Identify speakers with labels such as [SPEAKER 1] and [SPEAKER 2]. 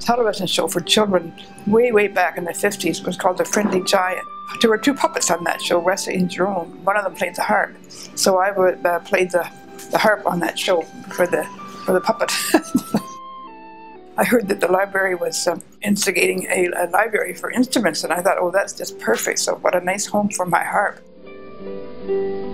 [SPEAKER 1] television show for children way back in the 50s. It was called The Friendly Giant. There were two puppets on that show, Wesley and Jerome. One of them played the harp. So I would played the harp on that show for the puppet. I heard that the library was instigating a library for instruments, and I thought, oh, that's just perfect. So what a nice home for my harp.